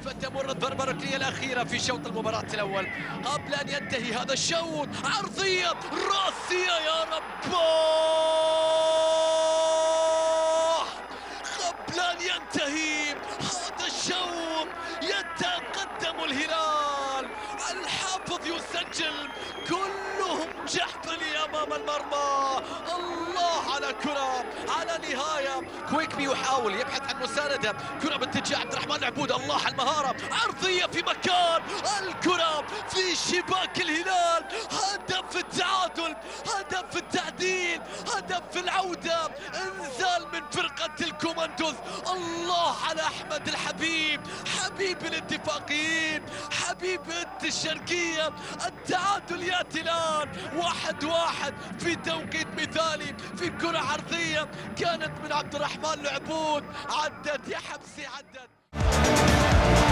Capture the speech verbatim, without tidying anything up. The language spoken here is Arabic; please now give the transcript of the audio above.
كيف تمر الضربة الركنية الأخيرة في شوط المباراة الأول قبل أن ينتهي هذا الشوط. عرضية راسية يا رب، قبل أن ينتهي هذا الشوط يتقدم الهلال. الحافظ يسجل، كلهم جحفلي أمام المرمى. الله على كرة، على نهاية. كويكبي يحاول يبحث عن مساندة، كرة باتجاه عبد الرحمن العبود. الله على المهارة، عرضية في مكان، الكرة في شباك الهلال. هدف التعادل، هدف التعديل، هدف العودة، انزال من فرقة الكوماندوز. الله على أحمد الحبيب، حبيب الاتفاقيين، حبيب انت الشرقية. التعادل ياتي الآن واحد واحد في توقيت مثالي، في كرة عرضية كانت من عبد الرحمن العبود. عدت يا حبسي عدت.